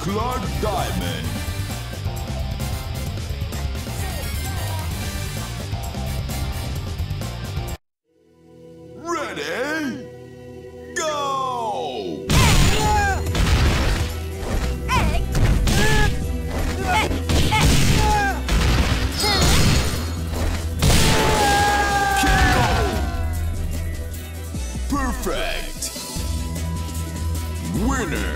Clark Diamond. Ready? Go! Perfect! Winner!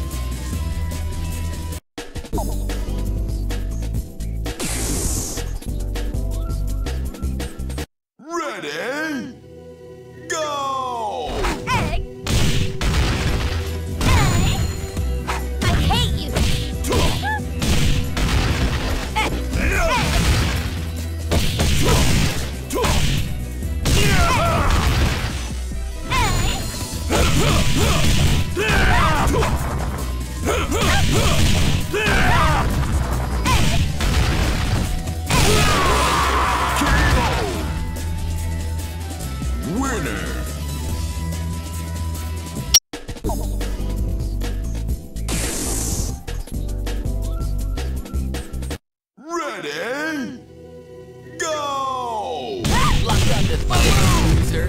Ready? Go! I hate you! Winner! Ready? Go! Lock on this loser.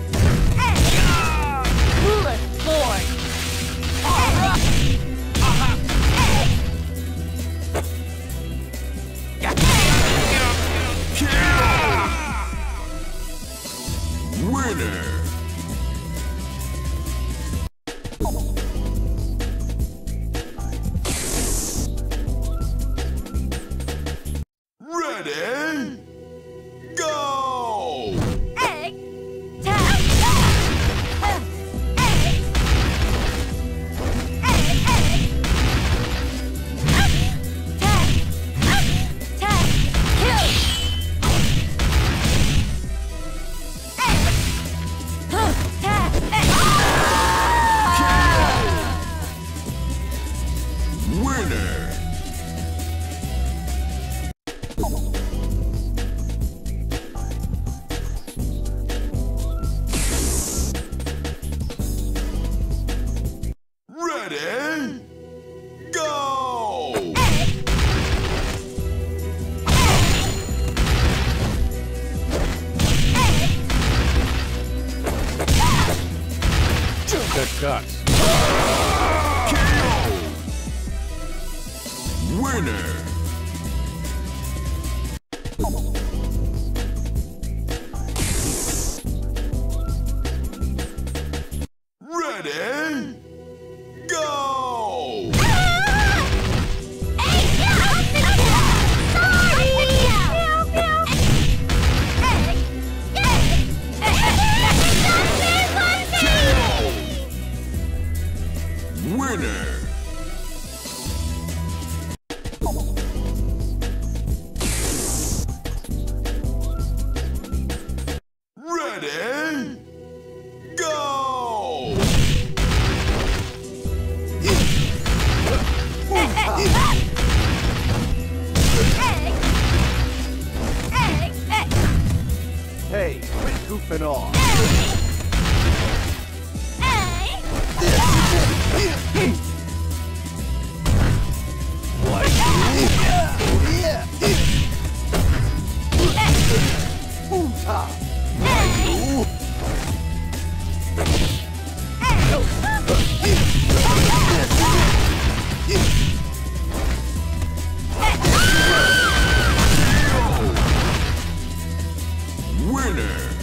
Ruler born! Winner! Ready? Go! Egg! Tap! Egg! Egg! Egg! Tap! Tap! Kill! Winner! Ready? Go! Good cuts. Winner! Ready? Go! Winner! Ready? Go! Hey, quit goofing off. Winner!